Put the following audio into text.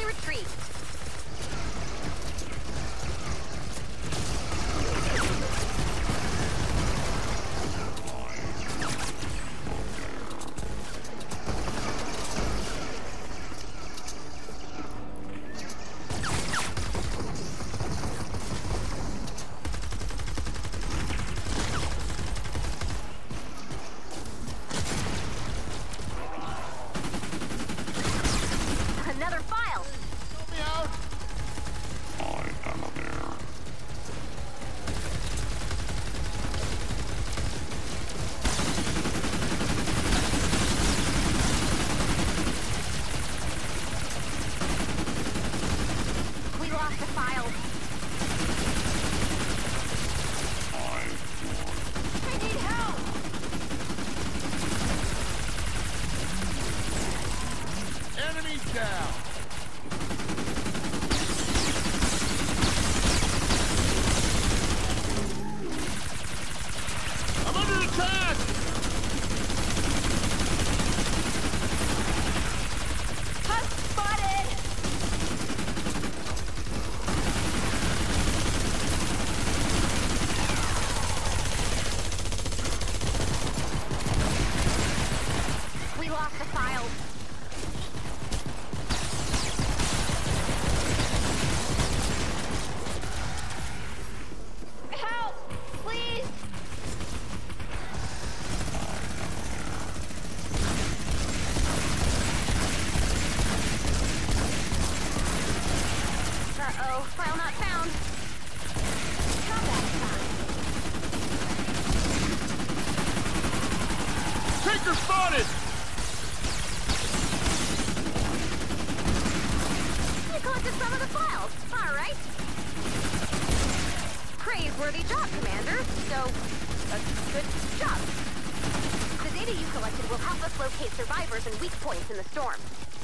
we retreat. Another file. Help me out. I am there. We lost the file. I need help. Enemies down. I'm under attack. Husk spotted. We lost the file. Help! Please! Uh-oh, file not found. Combat time. Taker spotted. You collected some of the files. All right. Praiseworthy job, Commander. So, a good job. The data you collected will help us locate survivors and weak points in the storm.